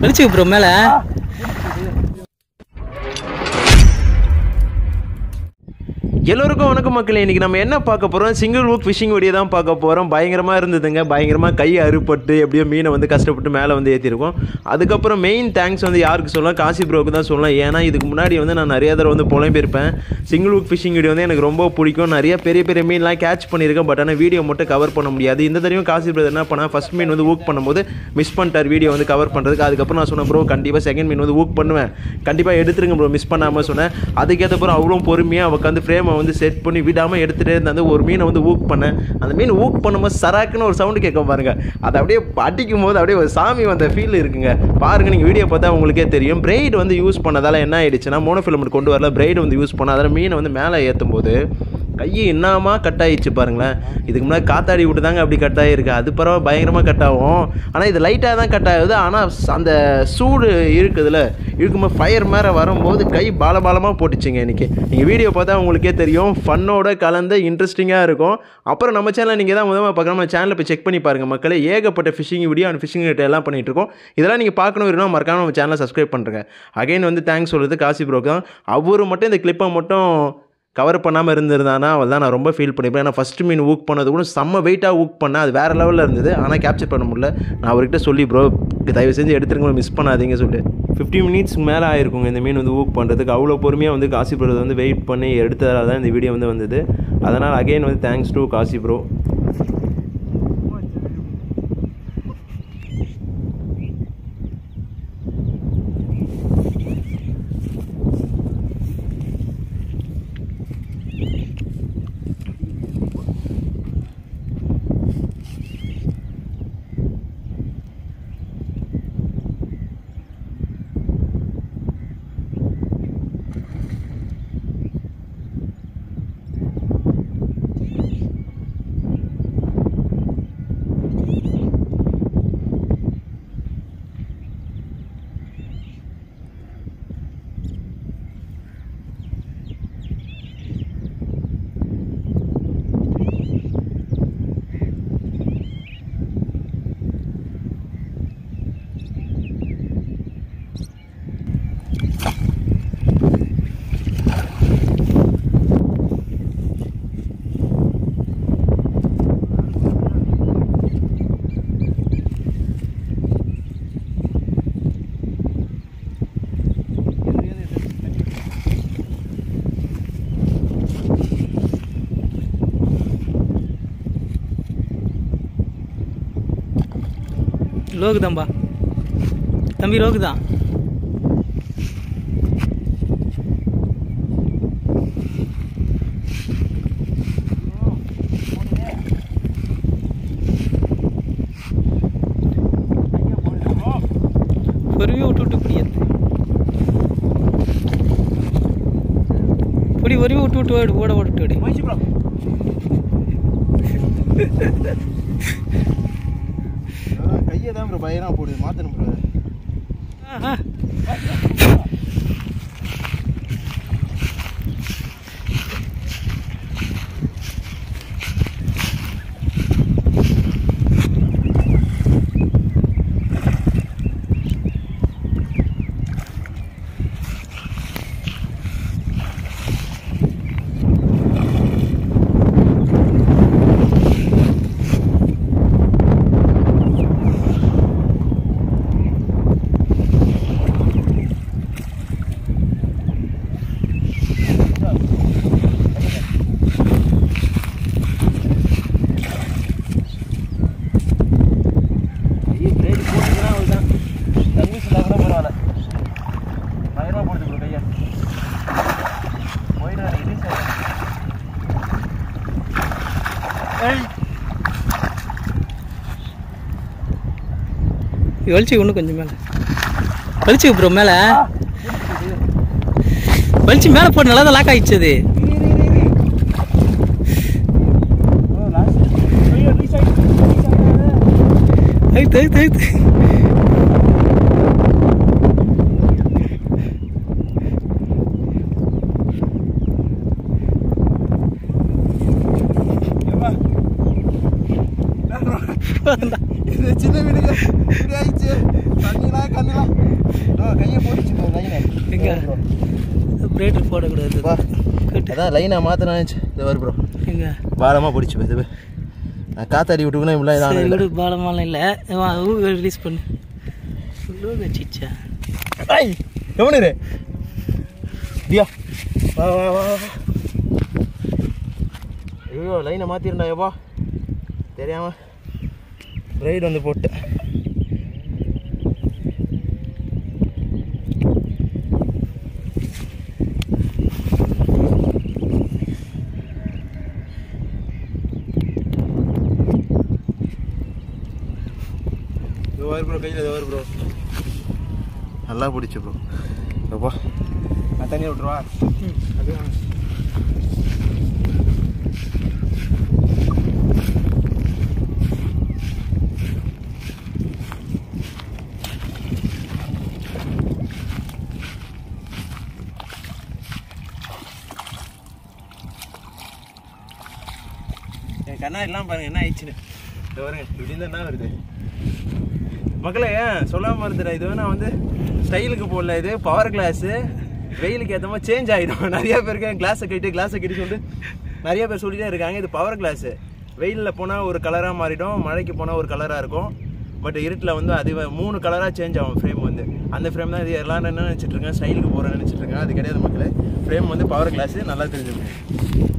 வெளிச்சு bro மேலே. எல்லோருக்கும் வணக்கம் மக்களே. இன்றைக்கி நம்ம என்ன பார்க்க போகிறோம், சிங்கிள் ஹூக் ஃபிஷிங் வீடியோ தான் பார்க்க போகிறோம். பயங்கரமாக இருந்ததுங்க. பயங்கரமாக கை அறுபட்டு எப்படியோ மீனை வந்து கஷ்டப்பட்டு மேலே வந்து ஏற்றிருக்கோம். அதுக்கப்புறம் மெயின் தேங்க்ஸ் வந்து யாருக்கு சொல்லலாம், காசி ப்ரோக்கு தான் சொல்லலாம். ஏன்னா இதுக்கு முன்னாடி வந்து நான் நிறைய தடவை வந்து புலம்பிருப்பேன். சிங்கிள் ஹூக் ஃபிஷிங் வீடியோ வந்து எனக்கு ரொம்ப பிடிக்கும். நிறைய பெரிய பெரிய மீன்லாம் கேட்ச் பண்ணியிருக்கேன். பட் ஆனால் வீடியோ மட்டும் கவர் பண்ண முடியாது. இந்த தடவையும் காசி ப்ரோ என்ன பண்ணால், ஃபஸ்ட் மீன் வந்து ஊக் பண்ணும்போது மிஸ் பண்ணிட்டார் வீடியோ வந்து கவர் பண்ணுறதுக்கு. அதுக்கப்புறம் நான் சொன்னேன், ப்ரோ கண்டிப்பாக செகண்ட் மீன் வந்து ஊக் பண்ணுவேன், கண்டிப்பாக எடுத்துருங்க ப்ரோ மிஸ் பண்ணாமல் சொன்னேன். அதுக்கேற்ற அப்புறம் அவ்வளோ பொறுமையாக உட்காந்து ஃப்ரேமை வந்து செட் பண்ணி விடாமல் எடுத்துகிட்டே இருந்தேன். ஒரு மீனை வந்து ஊக் பண்ணேன். அந்த மீன் ஊக் பண்ணும்போது சராக்குன்னு ஒரு சவுண்டு கேட்க பாருங்க. அதை அப்படியே அடிக்கும் போது அப்படியே ஒரு சாமி வந்த ஃபீல் இருக்குங்க. பாருங்க, நீங்கள் வீடியோ பார்த்தா உங்களுக்கே தெரியும். பிரைட் வந்து யூஸ் பண்ணதால் என்ன ஆயிடுச்சுன்னா, மோனோஃபிலமெண்ட் கொண்டு வரல, பிரைட் வந்து யூஸ் பண்ண அதில் மீனை வந்து மேலே ஏற்றும் போது கையை என்னமா கட் ஆகிடுச்சு பாருங்களேன். இதுக்கு முன்னாடி காத்தாடி விட்டு தாங்க அப்படி கட் ஆகிருக்கு. அது பரவாயில்ல, பயங்கரமாக கட் ஆகும். ஆனால் இது லைட்டாக தான் கட் ஆகுது. ஆனால் அந்த சூடு இருக்குதுல்ல, இருக்கும்போது ஃபயர் மேலே வரும்போது கை பாலமாக போட்டுச்சுங்க. இன்றைக்கி நீங்கள் வீடியோ பார்த்தா உங்களுக்கே தெரியும். ஃபன்னோட கலந்து இன்ட்ரெஸ்டிங்காக இருக்கும். அப்புறம் நம்ம சேனலில் நீங்கள் தான் முதல்ல பார்க்கலாம். நம்ம சேனலில் போய் செக் பண்ணி பாருங்கள் மக்களே. ஏகப்பட்ட fishing video and fishing rate எல்லாம் பண்ணிகிட்டு இருக்கோம். இதெல்லாம் நீங்கள் பார்க்கணும் இருந்தால் மறக்காம நம்ம சேனலை சப்ஸ்கிரைப் பண்ணுறேங்க. அகைன் வந்து தேங்க்ஸ் சொல்கிறது காசி ப்ரோக்கு தான். அவர் மட்டும் இந்த கிளிப்பை மட்டும் கவர் பண்ணாமல் இருந்திருந்தானா அவள் தான் நான் ரொம்ப ஃபீல் பண்ணிப்பேன். ஏன்னா ஃபஸ்ட்டு மீன் ஊக் பண்ணது கூட செம்ம வெயிட்டாக ஊக் பண்ணேன். அது வேறு லெவலில் இருந்தது. ஆனால் கேப்சர் பண்ண முடியல. நான் அவர்கிட்ட சொல்லி, ப்ரோ தயவு செஞ்சு எடுத்துருங்க, மிஸ் பண்ணாதீங்க சொல்லி 15 மினிட்ஸ்க்கு மேலே ஆயிருக்குங்க இந்த மீன் வந்து ஊக் பண்ணுறதுக்கு. அவ்வளோ பொறுமையாக வந்து காசி ப்ரோ வந்து வெயிட் பண்ணி எடுத்ததால் தான் இந்த வீடியோ வந்து வந்தது. அதனால் அகெயின் வந்து thanks to Kasi bro. Logu தான்பா தம்பி, லோகு தான். பொறுமையாக விட்டு பிடியாது. பொடி பொறுமையாக விட்டு ஓட ஓடிட்டு கையை தான் ப்ரோ பயனா போடுது, மாற்றணும் ப்ரோ. வெளிச்சு இன்னும் கொஞ்சம் மேலே வெளிச்சு ப்ரோ, மேலே வெளிச்சு மேலே போட்டு நல்லா தான் லாக் ஆகிடுச்சு. அது ஐத்து ஐத்து ஐத்து சின்ன வீடுங்க இப்படி ஆயிடுச்சு. தண்ணிலாம் கண்ணுலாம் ப்ரோ பிரேட்டர் போடக்கூடாது. அதான் லைனாக மாற்றினா இது வரும் ப்ரோ. எங்க பாலமாக பிடிச்சி இது நான் காத்தாடி விட்டுக்குன்னா இப்படிலாம் இதான் விடு. பாலமாலாம் இல்லை. ரிலீஸ் பண்ணு. வச்சிச்சா ஐய் எவனு டியா வா வா வா. ஐயோ லைனை மாற்றிருந்தா எப்பா தெரியாமல் ரைடு வந்து போட்டேன். ப்ரோ கையில் வரும் ப்ரோ. நல்லா பிடிச்சி ப்ரோ. அப்பா நான் தண்ணியை விட்டுருவா. அது என் கண்ணாடிலாம் பாருங்க என்ன ஆயிடுச்சுன்னு. இது பாருங்க இப்படி இருந்தா என்ன வருது மக்களே. ஏன் சொல்லாமல் இருந்துடுறேன். இது வேணா வந்து ஸ்டைலுக்கு போடல. இது பவர் கிளாஸு வெயிலுக்கு ஏற்ற மாதிரி சேஞ்ச் ஆகிடும். நிறைய பேருக்கு கிளாஸை கட்டி சொல்லிட்டு நிறைய பேர் சொல்லிட்டே இருக்காங்க. இது பவர் கிளாஸு வெயிலில் போனால் ஒரு கலராக மாறிடும், மழைக்கு போனால் ஒரு கலராக இருக்கும். பட் இருட்டில் வந்து அது 3 கலராக சேஞ்ச் ஆகும் ஃப்ரேம் வந்து. அந்த ஃப்ரேம் தான் இது எல்லாரும் என்ன நினச்சிட்ருக்கேன் ஸ்டைலுக்கு போகிறேன்னு நினச்சிட்ருக்கேன். அது கிடையாது மக்களே. ஃப்ரேம் வந்து பவர் கிளாஸு நல்லா தெரிஞ்சுக்கணும்.